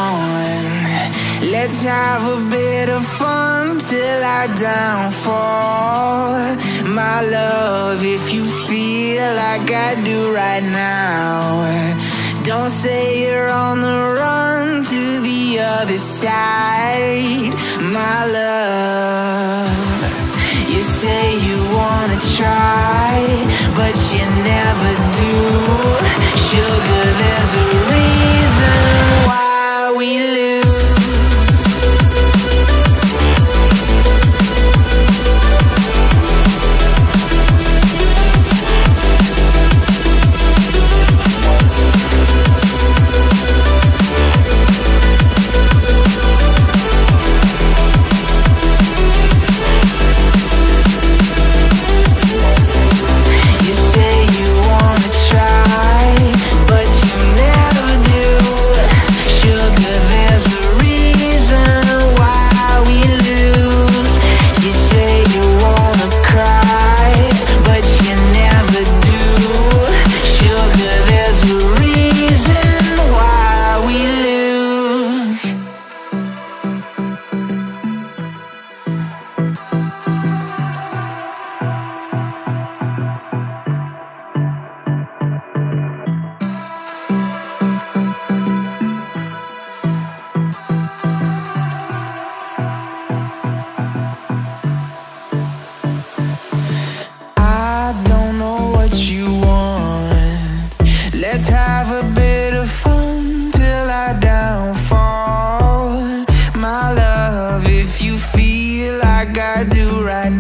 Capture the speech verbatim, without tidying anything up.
want. Let's have a bit of fun till I downfall. My love, if you feel like I do right now, don't say you're on the run to the other side. My love, you say you wanna try, but you never do. Sugar, there's a reason why we lose. Let's have a bit of fun till I downfall. My love, if you feel like I do right